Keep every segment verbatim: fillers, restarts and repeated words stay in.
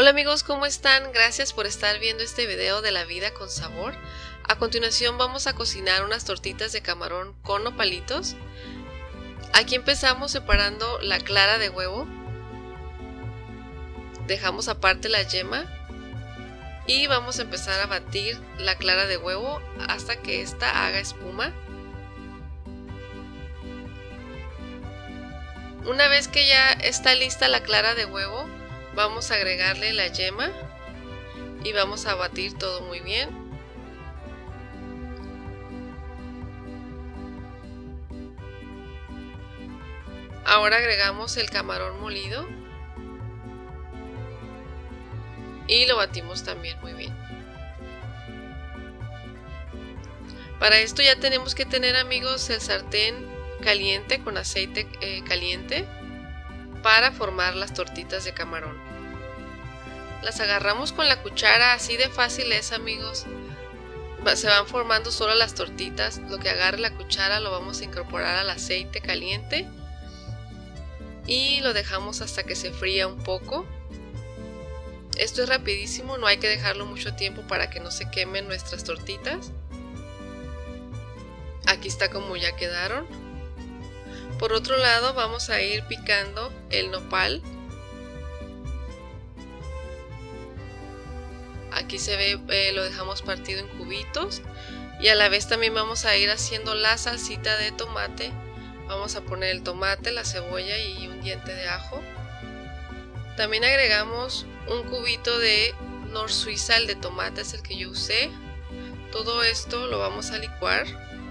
Hola amigos, ¿cómo están? Gracias por estar viendo este video de la vida con sabor. A continuación vamos a cocinar unas tortitas de camarón con nopalitos. Aquí empezamos separando la clara de huevo. Dejamos aparte la yema y vamos a empezar a batir la clara de huevo hasta que ésta haga espuma. Una vez que ya está lista la clara de huevo, vamos a agregarle la yema y vamos a batir todo muy bien. Ahora agregamos el camarón molido y lo batimos también muy bien. Para esto ya tenemos que tener, amigos, el sartén caliente con aceite eh, caliente para formar las tortitas de camarón. Las agarramos con la cuchara, así de fácil es, amigos. Se van formando solo las tortitas. Lo que agarre la cuchara lo vamos a incorporar al aceite caliente y lo dejamos hasta que se fría un poco. Esto es rapidísimo, no hay que dejarlo mucho tiempo para que no se quemen nuestras tortitas. Aquí está como ya quedaron. Por otro lado vamos a ir picando el nopal. Aquí se ve, eh, lo dejamos partido en cubitos. Y a la vez también vamos a ir haciendo la salsita de tomate. Vamos a poner el tomate, la cebolla y un diente de ajo. También agregamos un cubito de Nor Suiza, el de tomate es el que yo usé. Todo esto lo vamos a licuar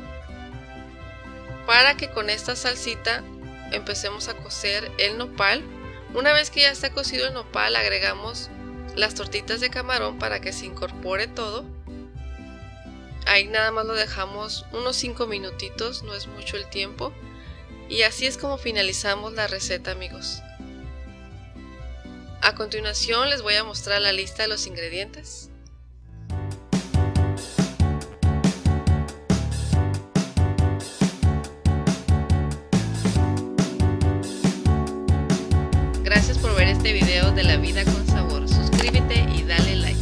para que con esta salsita empecemos a cocer el nopal. Una vez que ya está cocido el nopal, agregamos las tortitas de camarón para que se incorpore todo. Ahí nada más lo dejamos unos cinco minutitos, no es mucho el tiempo. Y así es como finalizamos la receta, amigos. A continuación les voy a mostrar la lista de los ingredientes. Gracias por ver este video de la vida con sabor. Suscríbete y dale like.